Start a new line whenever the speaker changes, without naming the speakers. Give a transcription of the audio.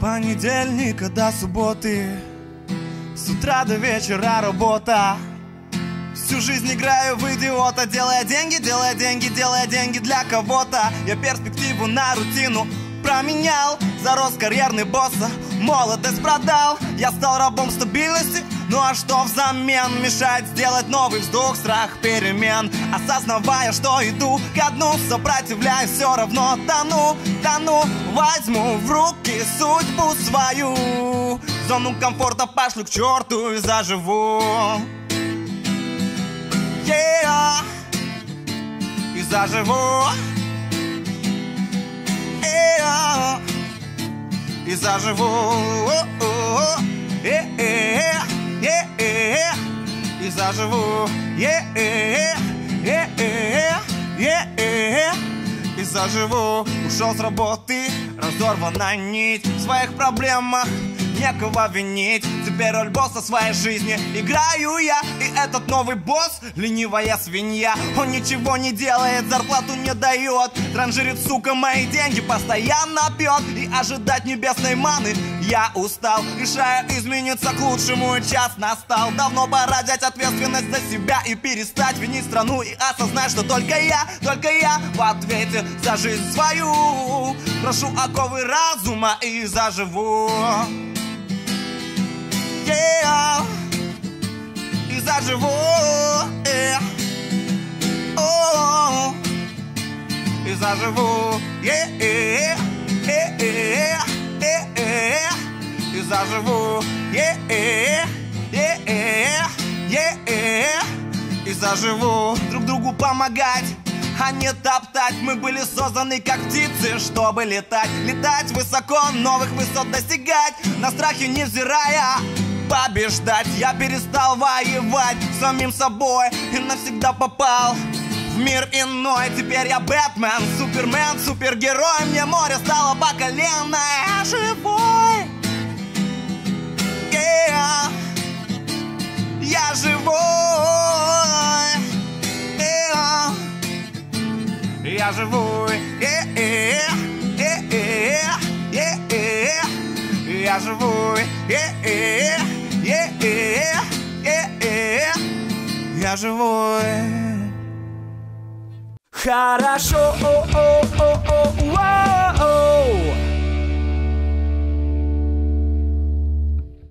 понедельника до субботы, с утра до вечера работа. Всю жизнь играю в идиота, делая деньги, делая деньги, делая деньги для кого-то. Я перспективу на рутину променял, зарос карьерный босса, молодость продал. Я стал рабом стабильности, ну а что взамен? Мешает сделать новый вздох, страх перемен. Осознавая, что иду ко дну, сопротивляюсь, все равно тону. Возьму в руки судьбу свою, зону комфорта пошлю к черту и заживу. Yeah. И заживу. Yeah. И заживу. Yeah. Yeah. И заживу. Yeah. Yeah. И заживу. Ушел с работы, разорвана нить в своих проблемах. Некого винить, теперь роль босса своей жизни играю я. И этот новый босс, ленивая свинья, он ничего не делает, зарплату не дает, транжирит, сука, мои деньги, постоянно пьет. И ожидать небесной маны я устал, решаю измениться к лучшему, час настал. Давно пора взять ответственность за себя и перестать винить страну. И осознать, что только я в ответе за жизнь свою. Прошу оковы разума и заживу. Yeah. И заживу. Yeah. Oh. И заживу. Yeah. Yeah. Yeah. И заживу. Yeah. Yeah. И заживу. Друг другу помогать, а не топтать. Мы были созданы как птицы, чтобы летать. Летать высоко, новых высот достигать, на страхе невзирая побеждать. Я перестал воевать с самим собой и навсегда попал в мир иной. Теперь я Бэтмен, Супермен, супергерой. Мне море стало по колено, я живой. Yeah. Я живой. Yeah. Я живой. Yeah. Я живой. Я живой.
Хорошо,